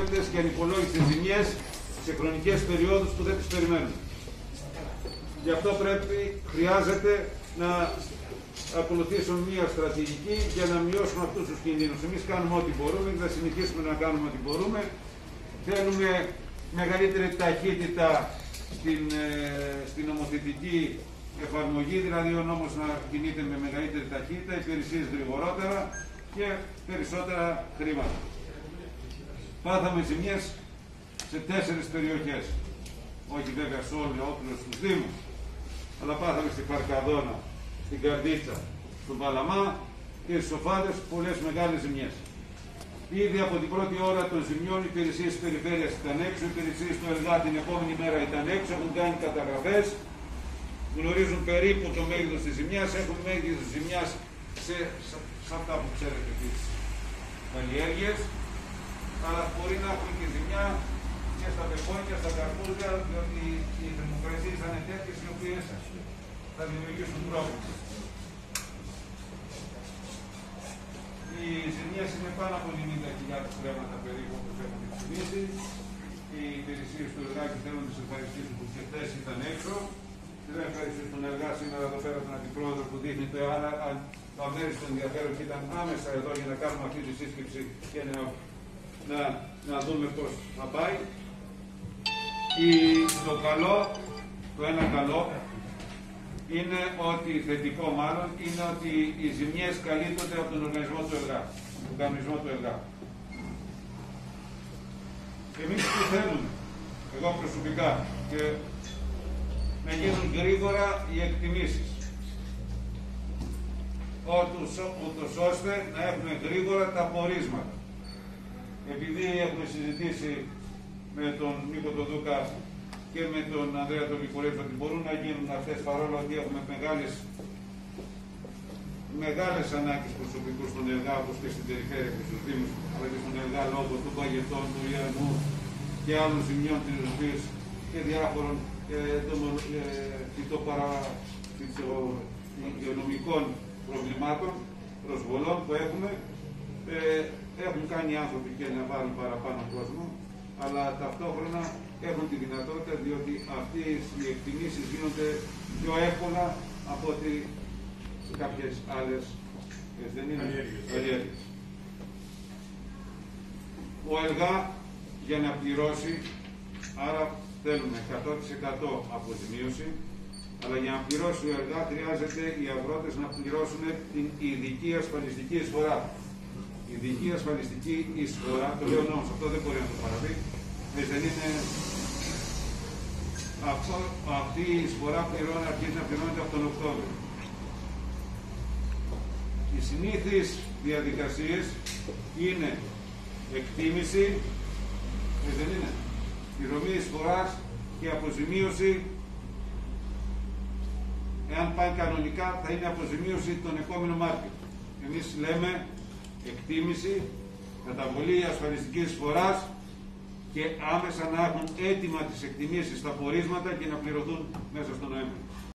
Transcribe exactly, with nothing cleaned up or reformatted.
απρόβλεπτες και ανυπολόγιστες ζημιές σε χρονικές περιόδους που δεν τις περιμένουν. Γι' αυτό πρέπει, χρειάζεται να ακολουθήσουμε μια στρατηγική για να μειώσουμε αυτούς τους κινδύνους. Εμείς κάνουμε ό,τι μπορούμε και θα συνεχίσουμε να κάνουμε ό,τι μπορούμε. Θέλουμε μεγαλύτερη ταχύτητα στην, ε, στην νομοθετική εφαρμογή, δηλαδή ο νόμος να κινείται με μεγαλύτερη ταχύτητα, υπηρεσίες γρηγορότερα και περισσότερα χρήματα. Πάθαμε ζημιές σε τέσσερις περιοχές. Όχι βέβαια σε όλους τους Δήμους, αλλά πάθαμε στη Φαρκαδόνα, στην Καρδίτσα, στον Παλαμά και στις Σοφάδες πολλές μεγάλες ζημιές. Ήδη από την πρώτη ώρα των ζημιών οι υπηρεσίες της περιφέρειας ήταν έξω, οι υπηρεσίες του ΕΛΓΑ την επόμενη μέρα ήταν έξω, έχουν κάνει καταγραφές, γνωρίζουν περίπου το μέγεθος της ζημιάς, έχουν μέγεθος της ζημιάς σε, σε, σε αυτά που ξέρετε τις καλλιέργειες, αλλά μπορεί να έχουν και ζημιά και στα πεπόνια, στα καρπούζια, διότι οι θερμοκρασίες θα είναι τέτοιες οι οποίες θα δημιουργήσουν πρόβλημα. Οι ζημιές είναι πάνω από ενενήντα χιλιάδες πράγματα περίπου όπως έχουν εκτιμήσει. Οι υπηρεσίες του ΕΛΓΑ και θέλουν να τις ευχαριστήσουν που και χθες ήταν έξω. Θέλω να ευχαριστήσω τον ΕΛΓΑ σήμερα εδώ πέρα τον αντιπρόεδρο που δείχνει το αμέριστο ενδιαφέρον και ήταν άμεσα εδώ για να κάνουμε αυτή τη σύσκεψη και να, να, να δούμε πώς θα πάει. Η, το καλό, το ένα καλό, είναι ότι, θετικό μάλλον, είναι ότι οι ζημιές καλύπτονται από τον οργανισμό του ΕΛΓΑ, τον κανονισμό του ΕΛΓΑ. Εμείς τι θέλουμε, εγώ προσωπικά, και να γίνουν γρήγορα οι εκτιμήσεις, ούτως ώστε να έχουμε γρήγορα τα πορίσματα. Επειδή έχουμε συζητήσει με τον Νίκο τον Δούκα και με τον Ανδρέα τον Νικολέτο ότι μπορούν να γίνουν αυτές, παρόλο ότι έχουμε μεγάλες, μεγάλες ανάγκες προσωπικού στον ΕΛΓΑ, όπως και στην περιφέρεια και στους Δήμους, αλλά και στον ΕΛΓΑ λόγω του παγετών, του Ιαννού και άλλων ζημιών της ζωής και διάφορων υγειονομικών προβλημάτων, προσβολών που έχουμε. Ε, έχουν κάνει οι άνθρωποι και να βάλουν παραπάνω κόσμο, αλλά ταυτόχρονα έχουν τη δυνατότητα, διότι αυτές οι εκτιμήσεις γίνονται πιο εύκολα από ότι σε κάποιες άλλες καλλιέργειες. Ο ΕΛΓΑ για να πληρώσει, άρα θέλουμε εκατό τοις εκατό αποζημίωση, αλλά για να πληρώσει ο ΕΛΓΑ χρειάζεται οι αγρότες να πληρώσουν την ειδική ασφαλιστική εισφορά. Η ειδική ασφαλιστική εισφορά, το λέω νόμος, αυτό δεν μπορεί να το παραδεί, δεν είναι... Αυτό, αυτή η εισφορά πληρώνει, αρχίζει να πληρώνεται από τον Οκτώβριο. Οι συνήθεις διαδικασίες είναι εκτίμηση, δεν είναι, πληρωμή εισφοράς και αποζημίωση. Εάν πάει κανονικά θα είναι αποζημίωση τον επόμενο Μάρτιο. Εμείς λέμε εκτίμηση, καταβολή ασφαλιστικής εισφοράς και άμεσα να έχουν έτοιμα τις εκτιμήσεις στα πορίσματα και να πληρωθούν μέσα στο Νοέμβριο.